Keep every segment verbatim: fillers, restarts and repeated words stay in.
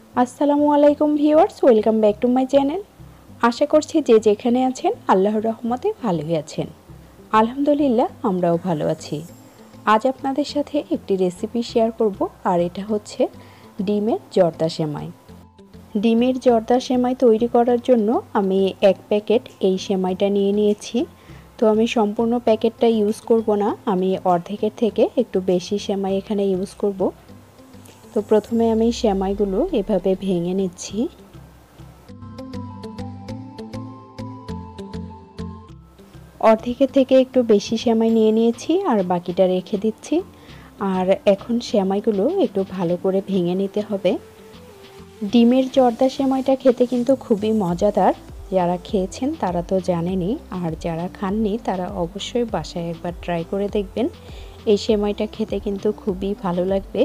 আসসালামু আলাইকুম viewers, welcome back to my channel. আশা করছি যে যেখানে আছেন আল্লাহর রহমতে ভালোই আছেন। আলহামদুলিল্লাহ আমরাও ভালো আছি। আজ আপনাদের সাথে একটি রেসিপি শেয়ার করব, আর এটা হচ্ছে ডিমের জর্দা সেমাই। ডিমের জর্দা সেমাই তৈরি করার জন্য আমি এক প্যাকেট এই সেমাইটা নিয়ে নিয়েছি। তো আমি সম্পূর্ণ প্যাকেটটা ইউজ করব না, আমি অর্ধেকের থেকে একটু বেশি সেমাই এখানে ইউজ করব। তো প্রথমে আমি সেমাইগুলো এভাবে ভেঙে নিচ্ছি। অর্ধেকের থেকে একটু বেশি সেমাই নিয়ে নিয়েছি আর বাকিটা রেখে দিচ্ছি। আর এখন সেমাইগুলো একটু ভালো করে ভেঙে নিতে হবে। ডিমের জর্দা সেমাইটা খেতে কিন্তু খুবই মজাদার। যারা খেয়েছেন তারা তো জানেনই, আর যারা খাননি তারা অবশ্যই বাসায় একবার ট্রাই করে দেখবেন। এই সেমাইটা খেতে কিন্তু খুবই ভালো লাগবে।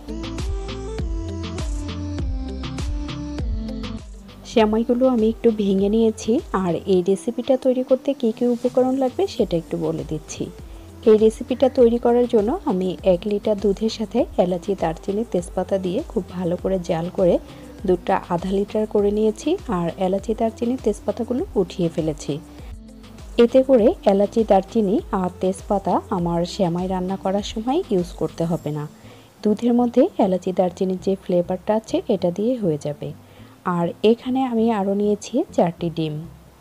সেমাইগুলো আমি একটু ভেঙে নিয়েছি, আর এই রেসিপিটা তৈরি করতে কী কী উপকরণ লাগবে সেটা একটু বলে দিচ্ছি। এই রেসিপিটা তৈরি করার জন্য আমি এক লিটার দুধের সাথে এলাচি, দারচিনি, তেজপাতা দিয়ে খুব ভালো করে জাল করে দুধটা আধা লিটার করে নিয়েছি, আর এলাচি, দারচিনি, তেজপাতাগুলো উঠিয়ে ফেলেছি। এতে করে এলাচি, দারচিনি আর তেজপাতা আমার সেমাই রান্না করার সময় ইউজ করতে হবে না। দুধের মধ্যে এলাচি, দারচিনির যে ফ্লেভারটা আছে এটা দিয়ে হয়ে যাবে। আর এখানে আমি আরও নিয়েছি চারটি ডিম।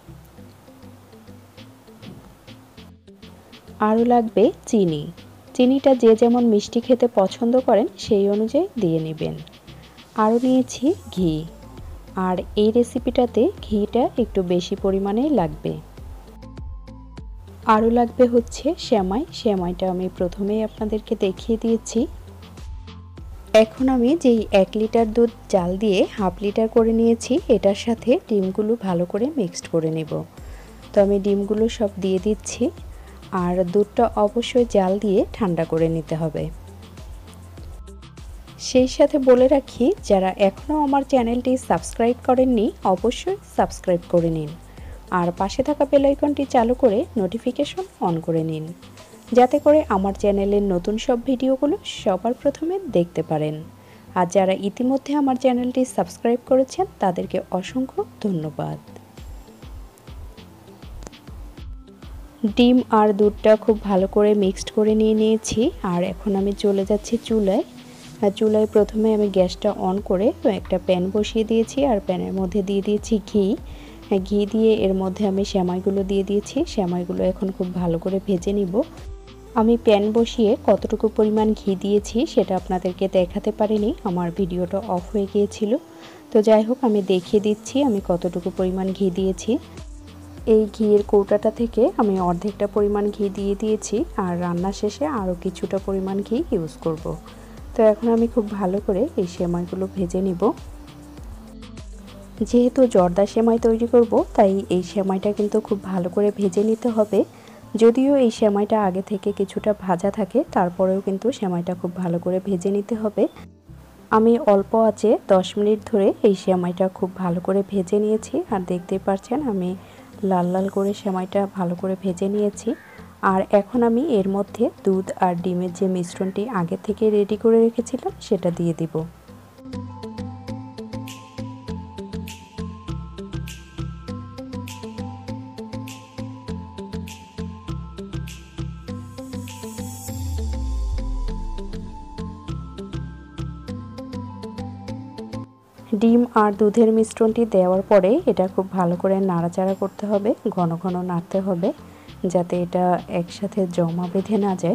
আরও লাগবে চিনি। চিনিটা যে যেমন মিষ্টি খেতে পছন্দ করেন সেই অনুযায়ী দিয়ে নেবেন। আরও নিয়েছি ঘি, আর এই রেসিপিটাতে ঘিটা একটু বেশি পরিমাণে লাগবে। আরও লাগবে হচ্ছে সেমাই। সেমাইটা আমি প্রথমেই আপনাদেরকে দেখিয়ে দিয়েছি। এখন আমি যেই এক লিটার দুধ জাল দিয়ে হাফ লিটার করে নিয়েছি, এটার সাথে ডিমগুলো ভালো করে মিক্সড করে নেব। তো আমি ডিমগুলো সব দিয়ে দিচ্ছি, আর দুধটা অবশ্যই জাল দিয়ে ঠান্ডা করে নিতে হবে। সেই সাথে বলে রাখি, যারা এখনও আমার চ্যানেলটি সাবস্ক্রাইব করেননি অবশ্যই সাবস্ক্রাইব করে নিন, আর পাশে থাকা বেল আইকনটি চালু করে নোটিফিকেশন অন করে নিন, যাতে করে আমার চ্যানেলের নতুন সব ভিডিওগুলো সবার প্রথমে দেখতে পারেন। আর যারা ইতিমধ্যে আমার চ্যানেলটি সাবস্ক্রাইব করেছেন তাদেরকে অসংখ্য ধন্যবাদ। ডিম আর দুধটা খুব ভালো করে মিক্সড করে নিয়ে নিয়েছি, আর এখন আমি চলে যাচ্ছি চুলায়। আর চুলায় প্রথমে আমি গ্যাসটা অন করে একটা প্যান বসিয়ে দিয়েছি, আর প্যানের মধ্যে দিয়ে দিয়েছি ঘি। ঘি দিয়ে এর মধ্যে আমি সেমাইগুলো দিয়ে দিয়েছি। সেমাইগুলো এখন খুব ভালো করে ভেজে নিব। আমি প্যান বসিয়ে কতটুকু পরিমাণ ঘি দিয়েছি সেটা আপনাদেরকে দেখাতে পারিনি, আমার ভিডিওটা অফ হয়ে গিয়েছিল। তো যাই হোক, আমি দেখিয়ে দিচ্ছি আমি কতটুকু পরিমাণ ঘি দিয়েছি। এই ঘিয়ের কৌটাটা থেকে আমি অর্ধেকটা পরিমাণ ঘি দিয়ে দিয়েছি, আর রান্না শেষে আরও কিছুটা পরিমাণ ঘি ইউজ করব। তো এখন আমি খুব ভালো করে এই সেমাইগুলো ভেজে নিব। যেহেতু জর্দা সেমাই তৈরি করব, তাই এই সেমাইটা কিন্তু খুব ভালো করে ভেজে নিতে হবে। যদিও এই সেমাইটা আগে থেকে কিছুটা ভাজা থাকে, তারপরেও কিন্তু সেমাইটা খুব ভালো করে ভেজে নিতে হবে। আমি অল্প আঁচে দশ মিনিট ধরে এই সেমাইটা খুব ভালো করে ভেজে নিয়েছি, আর দেখতেই পাচ্ছেন আমি লাল লাল করে সেমাইটা ভালো করে ভেজে নিয়েছি। আর এখন আমি এর মধ্যে দুধ আর ডিমের যে মিশ্রণটি আগে থেকে রেডি করে রেখেছিলাম সেটা দিয়ে দিব। ডিম আর দুধের মিশ্রণটি দেওয়ার পরে এটা খুব ভালো করে নাড়াচাড়া করতে হবে, ঘন ঘন নাড়তে হবে, যাতে এটা একসাথে জমা বেঁধে না যায়।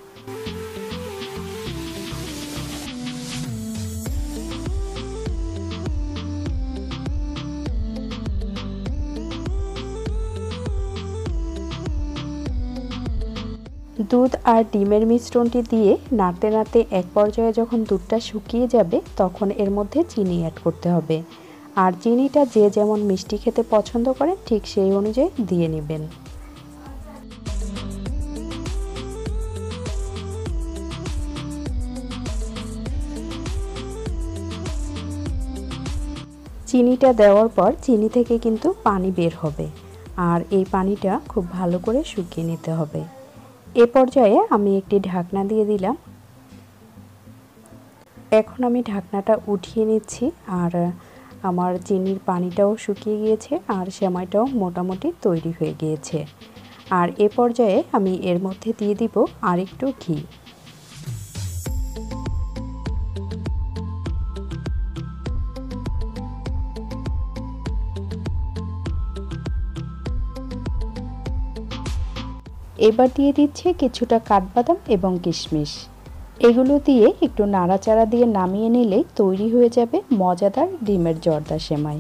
দুধ আর ডিমের মিশ্রণটি দিয়ে নাড়তে নাড়তে এক পর্যায়ে যখন দুধটা শুকিয়ে যাবে তখন এর মধ্যে চিনি অ্যাড করতে হবে। আর চিনিটা যে যেমন মিষ্টি খেতে পছন্দ করেন ঠিক সেই অনুযায়ী দিয়ে নেবেন। চিনিটা দেওয়ার পর চিনি থেকে কিন্তু পানি বের হবে, আর এই পানিটা খুব ভালো করে শুকিয়ে নিতে হবে। এ পর্যায়ে আমি একটি ঢাকনা দিয়ে দিলাম। এখন আমি ঢাকনাটা উঠিয়ে নিচ্ছি আর আমার চিনির পানিটাও শুকিয়ে গিয়েছে আর সেমাইটাও মোটামুটি তৈরি হয়ে গিয়েছে। আর এ পর্যায়ে আমি এর মধ্যে দিয়ে দিব আরেকটু ঘি। এবার দিয়ে দিচ্ছে কিছুটা কাঠবাদাম এবং কিশমিশ। এগুলো দিয়ে একটু নাড়াচাড়া দিয়ে নামিয়ে নিলেই তৈরি হয়ে যাবে মজাদার ডিমের জর্দা সেমাই।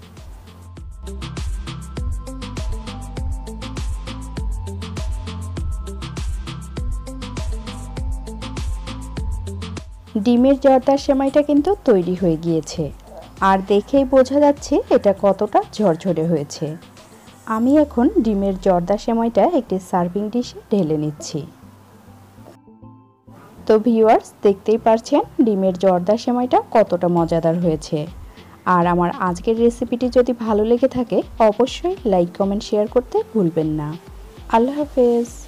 ডিমের জর্দা সেমাইটা কিন্তু তৈরি হয়ে গিয়েছে আর দেখেই বোঝা যাচ্ছে এটা কতটা ঝরঝরে হয়েছে। আমি এখন ডিমের জর্দা সেমাইটা একটি সার্ভিং ডিশে ঢেলে নিচ্ছি। তো ভিউয়ার্স, দেখতেই পারছেন ডিমের জর্দা সেমাইটা কতটা মজাদার হয়েছে। আর আমার আজকের রেসিপিটি যদি ভালো লেগে থাকে অবশ্যই লাইক কমেন্ট শেয়ার করতে ভুলবেন না। আল্লাহ হাফেজ।